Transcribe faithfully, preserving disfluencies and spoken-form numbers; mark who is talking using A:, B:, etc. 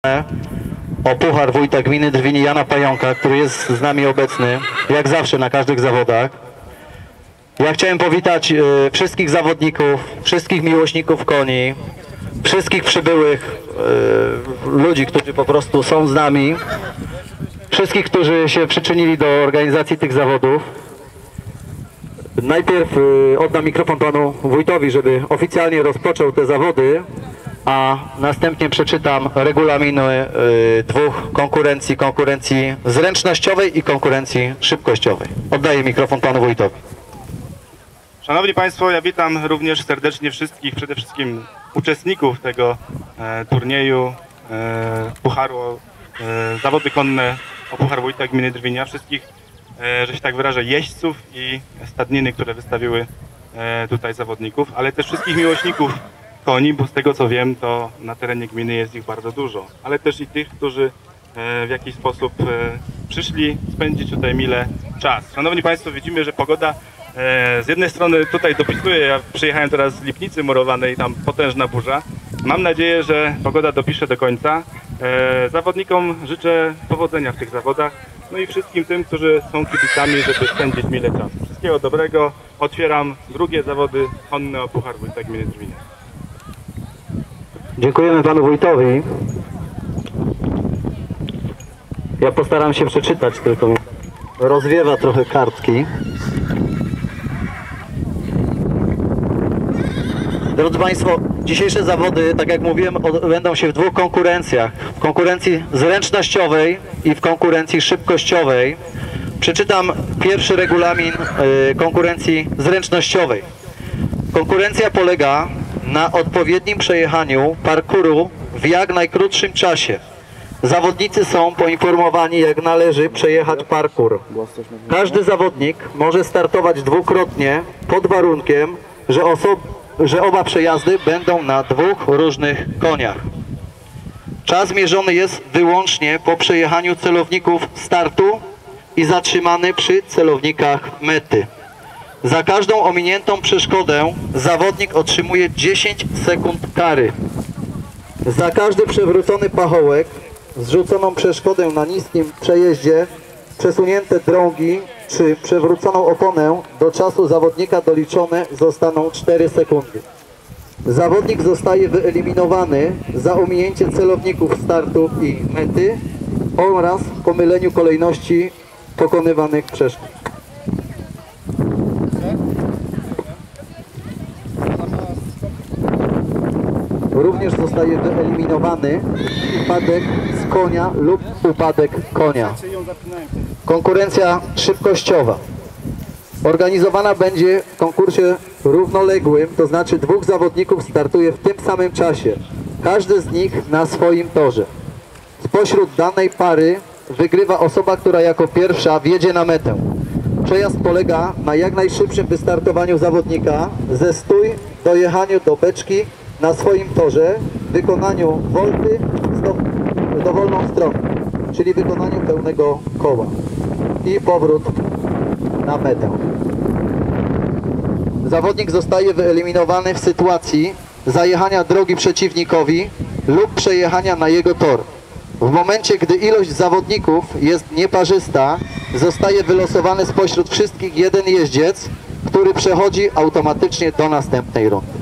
A: o Puchar Wójta Gminy Drwiny Jana Pająka, który jest z nami obecny, jak zawsze na każdych zawodach. Ja chciałem powitać y, wszystkich zawodników, wszystkich miłośników koni, wszystkich przybyłych y, ludzi, którzy po prostu są z nami, wszystkich, którzy się przyczynili do organizacji tych zawodów. Najpierw y, oddam mikrofon panu wójtowi, żeby oficjalnie rozpoczął te zawody, a następnie przeczytam regulaminy y, dwóch konkurencji, konkurencji zręcznościowej i konkurencji szybkościowej. Oddaję mikrofon panu wójtowi.
B: Szanowni Państwo, ja witam również serdecznie wszystkich, przede wszystkim uczestników tego e, turnieju e, Pucharu, e, zawody konne o Puchar Wójta Gminy Drwinia, wszystkich, e, że się tak wyrażę, jeźdźców i stadniny, które wystawiły e, tutaj zawodników, ale też wszystkich miłośników koni, bo z tego co wiem, to na terenie gminy jest ich bardzo dużo, ale też i tych, którzy e, w jakiś sposób e, przyszli spędzić tutaj mile czas. Szanowni Państwo, widzimy, że pogoda z jednej strony tutaj dopisuje, ja przyjechałem teraz z Lipnicy murowanej, tam potężna burza. Mam nadzieję, że pogoda dopisze do końca. Zawodnikom życzę powodzenia w tych zawodach, no i wszystkim tym, którzy są kibicami, żeby spędzić mile czas. Wszystkiego dobrego. Otwieram drugie zawody konne o Puchar Wójta Gminy Drwiny.
A: Dziękujemy panu wójtowi. Ja postaram się przeczytać, tylko rozwiewa trochę kartki. Drodzy Państwo, dzisiejsze zawody, tak jak mówiłem, odbędą się w dwóch konkurencjach. W konkurencji zręcznościowej i w konkurencji szybkościowej. Przeczytam pierwszy regulamin y, konkurencji zręcznościowej. Konkurencja polega na odpowiednim przejechaniu parkuru w jak najkrótszym czasie. Zawodnicy są poinformowani, jak należy przejechać parkur. Każdy zawodnik może startować dwukrotnie pod warunkiem, że osoby że oba przejazdy będą na dwóch różnych koniach. Czas mierzony jest wyłącznie po przejechaniu celowników startu i zatrzymany przy celownikach mety. Za każdą ominiętą przeszkodę zawodnik otrzymuje dziesięć sekund kary. Za każdy przewrócony pachołek, zrzuconą przeszkodę na niskim przejeździe, przesunięte drągi czy przewróconą oponę, do czasu zawodnika doliczone zostaną cztery sekundy. Zawodnik zostaje wyeliminowany za ominięcie celowników startu i mety oraz pomyleniu kolejności pokonywanych przeszkód. Również zostaje wyeliminowany upadek z konia lub upadek konia. Konkurencja szybkościowa. Organizowana będzie w konkursie równoległym, to znaczy dwóch zawodników startuje w tym samym czasie. Każdy z nich na swoim torze. Spośród danej pary wygrywa osoba, która jako pierwsza wjedzie na metę. Przejazd polega na jak najszybszym wystartowaniu zawodnika ze stój, dojechaniu do beczki na swoim torze, wykonaniu wolty w dowolną stronę, czyli wykonaniu pełnego koła i powrót na metę. Zawodnik zostaje wyeliminowany w sytuacji zajechania drogi przeciwnikowi lub przejechania na jego tor. W momencie, gdy ilość zawodników jest nieparzysta, zostaje wylosowany spośród wszystkich jeden jeździec, który przechodzi automatycznie do następnej rundy.